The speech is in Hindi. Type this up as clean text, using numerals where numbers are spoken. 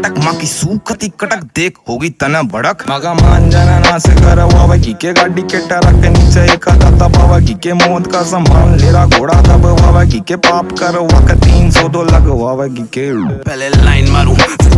कटक माँ की सूखती कटक देख होगी तना भड़क मगा मान जाना ना से करवावा के गाड़ी के टरक के नीचे एक दबावा के मौत का सामान लेरा घोड़ा दबावा के पाप करवा के 302 लगवावा के पहले लाइन मारूं